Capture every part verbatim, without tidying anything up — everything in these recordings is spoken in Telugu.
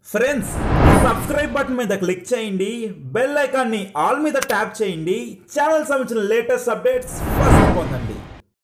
ఫ్రెండ్స్ సబ్స్క్రైబ్ బటన్ మీద క్లిక్ చేయండి, బెల్ ఐకాన్ ని ఆల్ మీద ట్యాప్ చేయండి, ఛానల్ సంబంధించిన లేటెస్ట్ అప్డేట్స్ ఫస్ట్ పొందండి.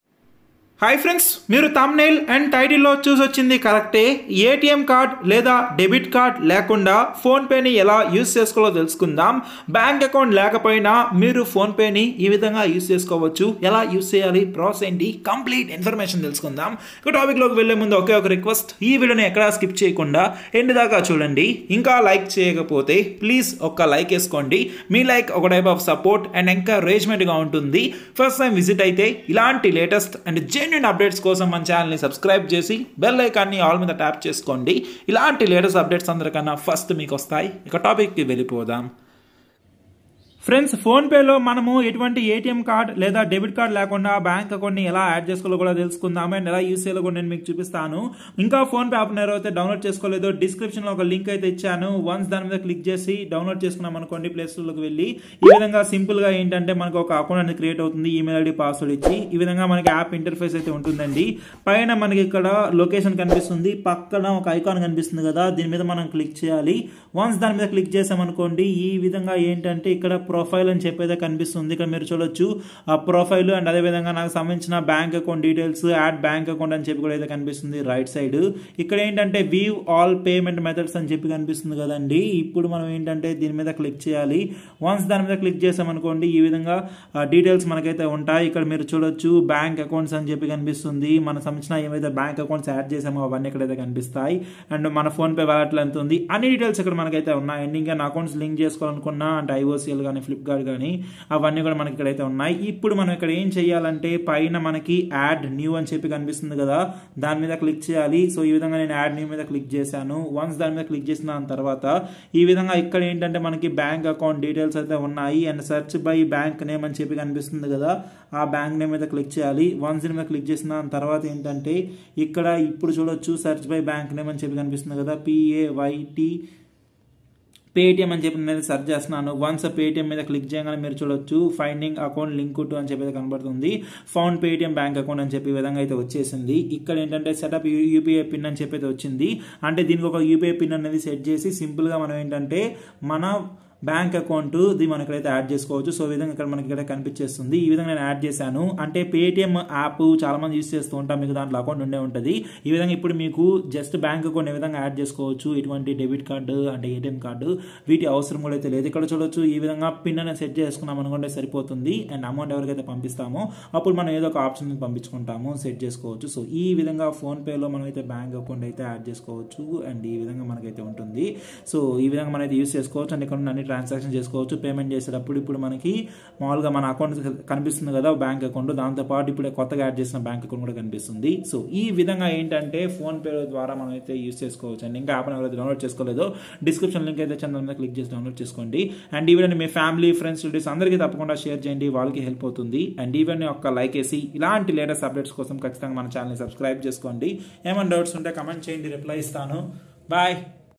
హాయ్ ఫ్రెండ్స్, మీరు థంబ్నెయిల్ అండ్ టైటిల్లో చూసొచ్చింది కరెక్టే. ఏటీఎం కార్డ్ లేదా డెబిట్ కార్డ్ లేకుండా ఫోన్పేని ఎలా యూస్ చేసుకోవాలో తెలుసుకుందాం. బ్యాంక్ అకౌంట్ లేకపోయినా మీరు ఫోన్పేని ఈ విధంగా యూస్ చేసుకోవచ్చు. ఎలా యూస్ చేయాలి, ప్రాసెస్ ఏంటి, కంప్లీట్ ఇన్ఫర్మేషన్ తెలుసుకుందాం. ఇక టాపిక్లోకి వెళ్ళే ముందు ఒకే ఒక రిక్వెస్ట్, ఈ వీడియోని ఎక్కడా స్కిప్ చేయకుండా ఎండ్ దాకా చూడండి. ఇంకా లైక్ చేయకపోతే ప్లీజ్ ఒక్క లైక్ వేసుకోండి. మీ లైక్ ఒక టైప్ ఆఫ్ సపోర్ట్ అండ్ ఎంకరేజ్మెంట్గా ఉంటుంది. ఫస్ట్ టైం విజిట్ అయితే ఇలాంటి లేటెస్ట్ అండ్ జెన్యూన్ అప్డేట్స్ కోసం మన ఛానల్ని సబ్స్క్రైబ్ చేసి బెల్ ఐకాన్ని ఆల్ మీద ట్యాప్ చేసుకోండి. ఇలాంటి లేటెస్ట్ అప్డేట్స్ అందరికన్నా ఫస్ట్ మీకు వస్తాయి. ఇక టాపిక్కి వెళ్ళిపోదాం. ఫ్రెండ్స్, ఫోన్పేలో మనము ఎటువంటి ఏటీఎం కార్డ్ లేదా డెబిట్ కార్డ్ లేకుండా బ్యాంక్ అకౌంట్ని ఎలా యాడ్ చేసుకోవాలో కూడా తెలుసుకుందాము. అండ్ ఎలా యూస్ చేయాలో కూడా నేను మీకు చూపిస్తాను. ఇంకా ఫోన్పే యాప్ ఎవరైతే డౌన్లోడ్ చేసుకోలేదో డిస్క్రిప్షన్లో ఒక లింక్ అయితే ఇచ్చాను. వన్స్ దాని మీద క్లిక్ చేసి డౌన్లోడ్ చేసుకున్నాం అనుకోండి, ప్లే స్టోర్లోకి వెళ్ళి ఈ విధంగా సింపుల్గా ఏంటంటే మనకు ఒక అకౌంట్ అనేది క్రియేట్ అవుతుంది. ఈమెయిల్ ఐడి, పాస్వర్డ్ ఇచ్చి ఈ విధంగా మనకి యాప్ ఇంటర్ఫేస్ అయితే ఉంటుందండి. పైన మనకి ఇక్కడ లొకేషన్ కనిపిస్తుంది, పక్కన ఒక ఐకాన్ కనిపిస్తుంది కదా, దీని మీద మనం క్లిక్ చేయాలి. వన్స్ దాని మీద క్లిక్ చేసామనుకోండి, ఈ విధంగా ఏంటంటే ఇక్కడ ప్రొఫైల్ అని చెప్పేదే కనిపిస్తుంది. ఇక్కడ మీరు చూడొచ్చు ఆ ప్రొఫైల్ అండ్ అదేవిధంగా నాకు సంబంధించిన bank account details, add bank account అని చెప్పి కూడా అయితే కనిపిస్తుంది రైట్ సైడ్. ఇక్కడ ఏంటంటే వ్యూ ఆల్ పేమెంట్ మెథడ్స్ అని చెప్పి కనిపిస్తుంది కదండి. ఇప్పుడు మనం ఏంటంటే దీని మీద క్లిక్ చేయాలి. వన్స్ దాని మీద క్లిక్ చేసామనుకోండి, ఈ విధంగా డీటెయిల్స్ మనకైతే ఉంటాయి. ఇక్కడ మీరు చూడొచ్చు బ్యాంక్ అకౌంట్స్ అని చెప్పి కనిపిస్తుంది. మన సంబంధించిన ఏవైతే బ్యాంక్ అకౌంట్స్ యాడ్ చేసామో అవన్నీ ఇక్కడైతే కనిపిస్తాయి. అండ్ మన ఫోన్ పే వాలెట్లో ఎంత ఉంది అన్ని డీటెయిల్స్ ఇక్కడ మనకైతే ఉన్నాయి. అండ్ ఇంకా అకౌంట్స్ లింక్ చేసుకోవాలనుకున్నా అంటే ఐఓసిఎల్ కానీ ఫ్లిప్కార్ట్ కానీ అవన్నీ కూడా మనకి ఇక్కడైతే ఉన్నాయి. ఇప్పుడు మనం ఇక్కడ ఏం చేయాలంటే పైన మనకి యాడ్ న్యూ అని చెప్పి కనిపిస్తుంది కదా, దాని మీద క్లిక్ చేయాలి. సో ఈ విధంగా నేను యాడ్ న్యూ మీద క్లిక్ చేశాను. వన్స్ దాని మీద క్లిక్ చేసిన తర్వాత ఈ విధంగా ఇక్కడ ఏంటంటే మనకి బ్యాంక్ అకౌంట్ డీటెయిల్స్ అయితే ఉన్నాయి. And search by bank name అని చెప్పి కనిపిస్తుంది కదా, ఆ బ్యాంక్ నేమ్ మీద క్లిక్ చేయాలి. వన్స్ దీని మీద క్లిక్ చేసిన తర్వాత ఏంటంటే ఇక్కడ ఇప్పుడు చూడొచ్చు సెర్చ్ బై బ్యాంక్ నేమ్ అని చెప్పి కనిపిస్తుంది కదా, పిఏవైటి పేటిఎం అని చెప్పి నేను సెర్చ్ చేస్తున్నాను. వన్స్ పేటిఎం మీద క్లిక్ చేయగానే మీరు చూడొచ్చు ఫైండింగ్ అకౌంట్ లింక్ టు అని చెప్పి కనబడుతుంది. ఫౌండ్ పేటిఎం బ్యాంక్ అకౌంట్ అని చెప్పి ఈ విధంగా అయితే వచ్చేసింది. ఇక్కడ ఏంటంటే సెటప్ యూపీఐ పిన్ అని చెప్పి అయితే వచ్చింది. అంటే దీనికి ఒక యూపీఐ పిన్ అనేది సెట్ చేసి సింపుల్గా మనం ఏంటంటే మన బ్యాంక్ అకౌంట్ ది మనం ఇక్కడైతే యాడ్ చేసుకోవచ్చు. సో ఈ విధంగా ఇక్కడ మనకి ఇక్కడ కనిపించేస్తుంది. ఈ విధంగా నేను యాడ్ చేశాను. అంటే పేటిఎం యాప్ చాలా మంది యూస్ చేస్తూ ఉంటాం, మీకు దాంట్లో అకౌంట్ ఉండే ఉంటుంది. ఈ విధంగా ఇప్పుడు మీకు జస్ట్ బ్యాంక్ అకౌంట్ ఏ విధంగా యాడ్ చేసుకోవచ్చు. ఇటువంటి డెబిట్ కార్డు అంటే ఏటీఎం కార్డు వీటి అవసరం కూడా అయితే లేదు. ఇక్కడ చూడొచ్చు ఈ విధంగా పిన్ అనేది సెట్ చేసుకున్నాం అనుకుంటే సరిపోతుంది. అండ్ అమౌంట్ ఎవరికైతే పంపిస్తామో అప్పుడు మనం ఏదో ఒక ఆప్షన్ పంపించుకుంటాము, సెట్ చేసుకోవచ్చు. సో ఈ విధంగా ఫోన్పేలో మనం అయితే బ్యాంక్ అకౌంట్ అయితే యాడ్ చేసుకోవచ్చు. అండ్ ఈ విధంగా మనకైతే ఉంటుంది. సో ఈ విధంగా మనం అయితే యూస్ చేసుకోవచ్చు. అండ్ ఇక్కడ అన్ని ట్రాన్సాక్షన్ చేసుకోవచ్చు. పేమెంట్ చేసేటప్పుడు ఇప్పుడు మనకి మామూలుగా మన అకౌంట్ కనిపిస్తుంది కదా బ్యాంక్ అకౌంట్, దాంతోపాటు ఇప్పుడు కొత్తగా యాడ్ చేసిన బ్యాంక్ అకౌంట్ కూడా కనిపిస్తుంది. సో ఈ విధంగా ఏంటంటే ఫోన్ పే ద్వారా మనం అయితే యూస్ చేసుకోవచ్చు. అండ్ ఇంకా యాప్ ఎవరైతే డౌన్లోడ్ చేసుకోలేదో డిస్క్రిప్షన్ లింక్ అయితే ఛానల్ మీద క్లిక్ చేసి డౌన్లోడ్ చేసుకోండి. అండ్ ఈ వీడియోని మీ ఫ్యామిలీ, ఫ్రెండ్స్, రిలేటివ్స్ అందరికీ తప్పకుండా షేర్ చేయండి, వాళ్ళకి హెల్ప్ అవుతుంది. అండ్ ఈ వీడియోని ఒక్క లైక్ వేసి ఇలాంటి లేటెస్ట్ అప్డేట్స్ కోసం ఖచ్చితంగా మన ఛానల్ని సబ్స్క్రైబ్ చేసుకోండి. ఏమైనా డౌట్స్ ఉంటే కమెంట్ చేయండి, రిప్లై ఇస్తాను. బాయ్.